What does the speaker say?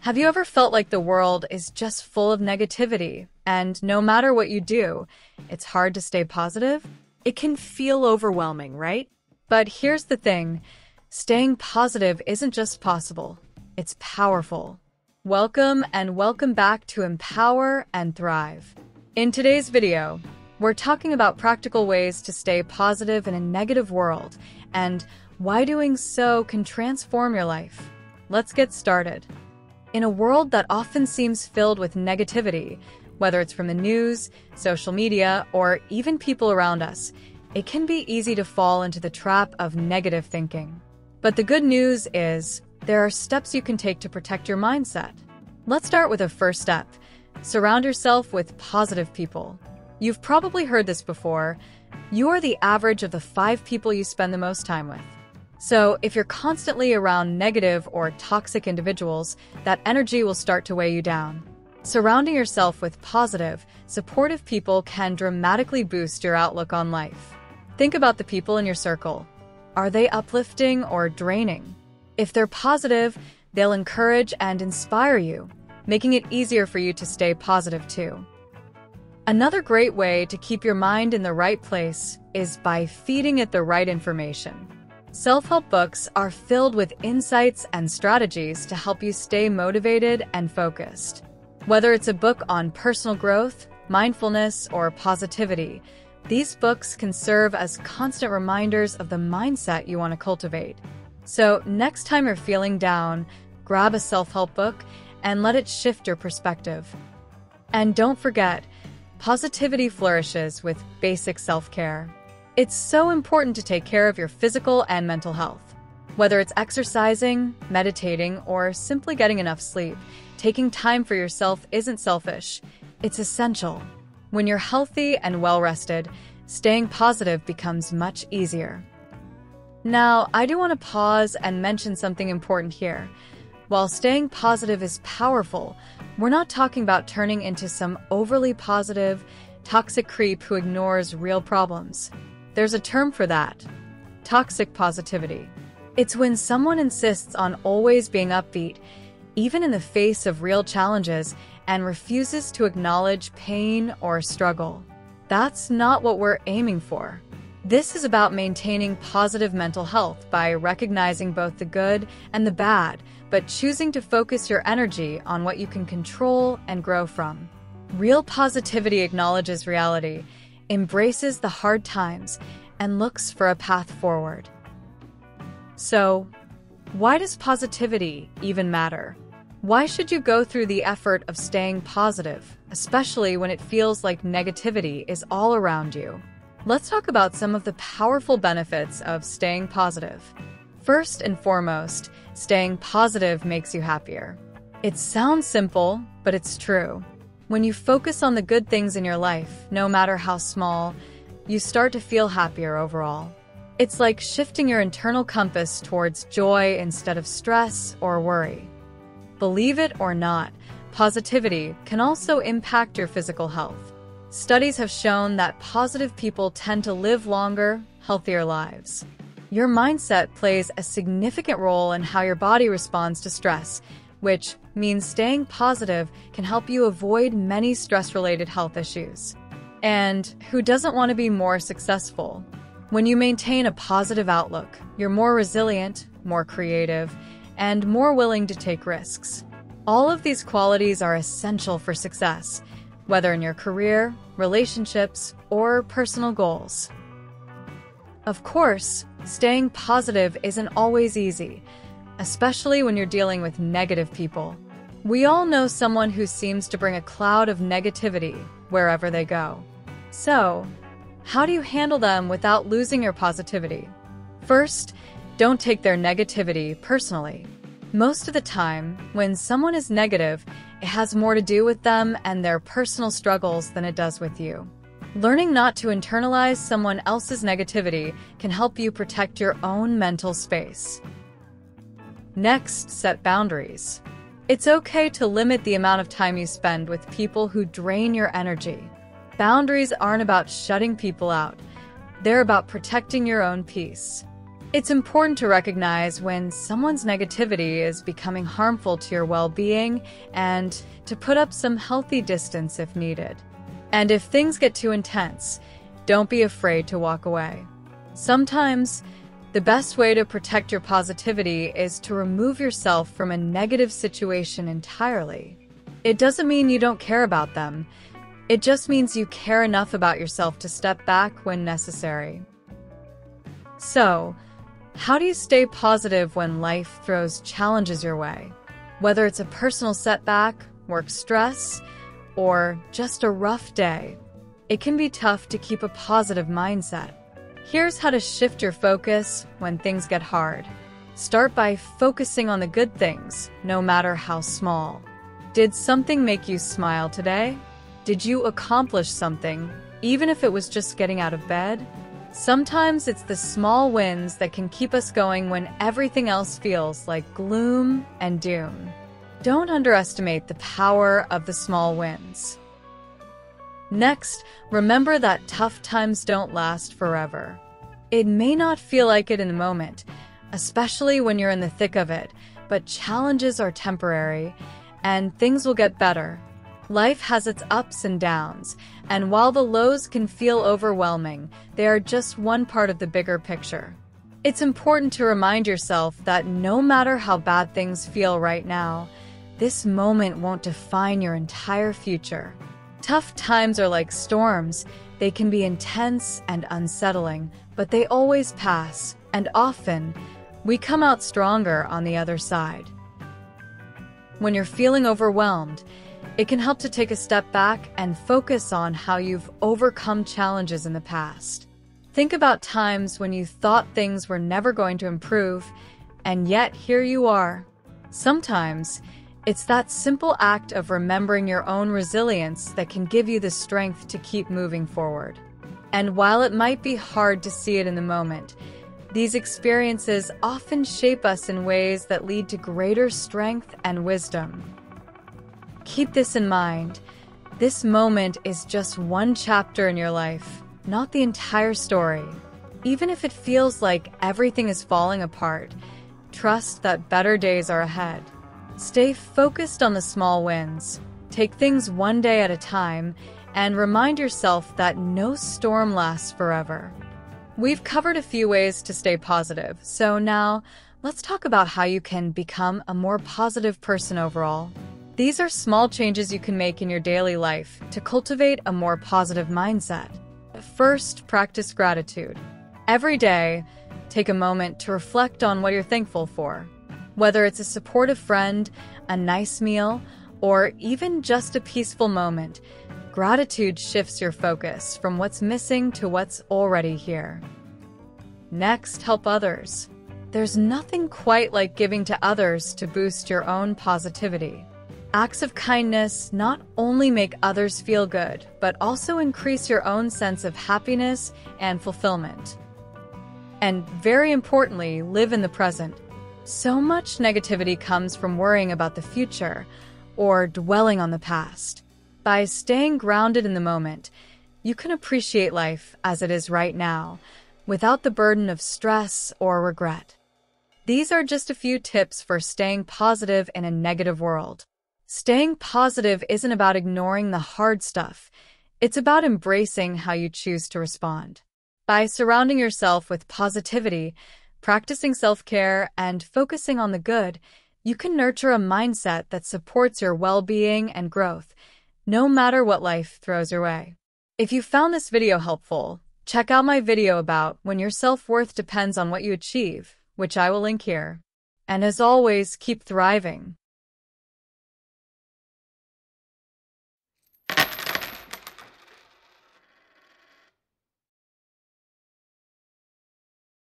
Have you ever felt like the world is just full of negativity, and no matter what you do, it's hard to stay positive? It can feel overwhelming, right? But here's the thing, staying positive isn't just possible, it's powerful. Welcome back to Empower and Thrive. In today's video, we're talking about practical ways to stay positive in a negative world and why doing so can transform your life. Let's get started. In a world that often seems filled with negativity, whether it's from the news, social media, or even people around us, it can be easy to fall into the trap of negative thinking. But the good news is, there are steps you can take to protect your mindset. Let's start with a first step. Surround yourself with positive people. You've probably heard this before. You are the average of the 5 people you spend the most time with. So, if you're constantly around negative or toxic individuals, that energy will start to weigh you down. Surrounding yourself with positive, supportive people can dramatically boost your outlook on life. Think about the people in your circle. Are they uplifting or draining? If they're positive, they'll encourage and inspire you, making it easier for you to stay positive too. Another great way to keep your mind in the right place is by feeding it the right information. Self-help books are filled with insights and strategies to help you stay motivated and focused. Whether it's a book on personal growth, mindfulness, or positivity, these books can serve as constant reminders of the mindset you want to cultivate. So, next time you're feeling down, grab a self-help book and let it shift your perspective. And don't forget, positivity flourishes with basic self-care. It's so important to take care of your physical and mental health. Whether it's exercising, meditating, or simply getting enough sleep, taking time for yourself isn't selfish. It's essential. When you're healthy and well-rested, staying positive becomes much easier. Now, I do want to pause and mention something important here. While staying positive is powerful, we're not talking about turning into some overly positive, toxic creep who ignores real problems. There's a term for that: toxic positivity. It's when someone insists on always being upbeat, even in the face of real challenges, and refuses to acknowledge pain or struggle. That's not what we're aiming for. This is about maintaining positive mental health by recognizing both the good and the bad, but choosing to focus your energy on what you can control and grow from. Real positivity acknowledges reality, embraces the hard times, and looks for a path forward. So, why does positivity even matter? Why should you go through the effort of staying positive, especially when it feels like negativity is all around you? Let's talk about some of the powerful benefits of staying positive. First and foremost, staying positive makes you happier. It sounds simple, but it's true. When you focus on the good things in your life, no matter how small, you start to feel happier overall. It's like shifting your internal compass towards joy instead of stress or worry. Believe it or not, positivity can also impact your physical health. Studies have shown that positive people tend to live longer, healthier lives. Your mindset plays a significant role in how your body responds to stress, which means staying positive can help you avoid many stress-related health issues. And who doesn't want to be more successful? When you maintain a positive outlook, you're more resilient, more creative, and more willing to take risks. All of these qualities are essential for success, whether in your career, relationships, or personal goals. Of course, staying positive isn't always easy, especially when you're dealing with negative people. We all know someone who seems to bring a cloud of negativity wherever they go. So, how do you handle them without losing your positivity? First, don't take their negativity personally. Most of the time, when someone is negative, it has more to do with them and their personal struggles than it does with you. Learning not to internalize someone else's negativity can help you protect your own mental space. Next, set boundaries. It's okay to limit the amount of time you spend with people who drain your energy. Boundaries aren't about shutting people out. They're about protecting your own peace. It's important to recognize when someone's negativity is becoming harmful to your well-being and to put up some healthy distance if needed. And if things get too intense, don't be afraid to walk away. Sometimes, the best way to protect your positivity is to remove yourself from a negative situation entirely. It doesn't mean you don't care about them. It just means you care enough about yourself to step back when necessary. So, how do you stay positive when life throws challenges your way? Whether it's a personal setback, work stress, or just a rough day, it can be tough to keep a positive mindset. Here's how to shift your focus when things get hard. Start by focusing on the good things, no matter how small. Did something make you smile today? Did you accomplish something, even if it was just getting out of bed? Sometimes it's the small wins that can keep us going when everything else feels like gloom and doom. Don't underestimate the power of the small wins. Next, remember that tough times don't last forever. It may not feel like it in the moment, especially when you're in the thick of it, but challenges are temporary, and things will get better. Life has its ups and downs, and while the lows can feel overwhelming, they are just one part of the bigger picture. It's important to remind yourself that no matter how bad things feel right now, this moment won't define your entire future. Tough times are like storms. They can be intense and unsettling, but they always pass, and often, we come out stronger on the other side. When you're feeling overwhelmed, it can help to take a step back and focus on how you've overcome challenges in the past. Think about times when you thought things were never going to improve, and yet here you are. Sometimes, it's that simple act of remembering your own resilience that can give you the strength to keep moving forward. And while it might be hard to see it in the moment, these experiences often shape us in ways that lead to greater strength and wisdom. Keep this in mind. This moment is just one chapter in your life, not the entire story. Even if it feels like everything is falling apart, trust that better days are ahead. Stay focused on the small wins. Take things one day at a time, and remind yourself that no storm lasts forever. We've covered a few ways to stay positive, so now let's talk about how you can become a more positive person overall. These are small changes you can make in your daily life to cultivate a more positive mindset. First, practice gratitude. Every day, take a moment to reflect on what you're thankful for. Whether it's a supportive friend, a nice meal, or even just a peaceful moment, gratitude shifts your focus from what's missing to what's already here. Next, help others. There's nothing quite like giving to others to boost your own positivity. Acts of kindness not only make others feel good, but also increase your own sense of happiness and fulfillment. And very importantly, live in the present. So much negativity comes from worrying about the future or dwelling on the past. By staying grounded in the moment, you can appreciate life as it is right now, without the burden of stress or regret. These are just a few tips for staying positive in a negative world. Staying positive isn't about ignoring the hard stuff. It's about embracing how you choose to respond. By surrounding yourself with positivity, practicing self-care, and focusing on the good, you can nurture a mindset that supports your well-being and growth, no matter what life throws your way. If you found this video helpful, check out my video about when your self-worth depends on what you achieve, which I will link here. And as always, keep thriving.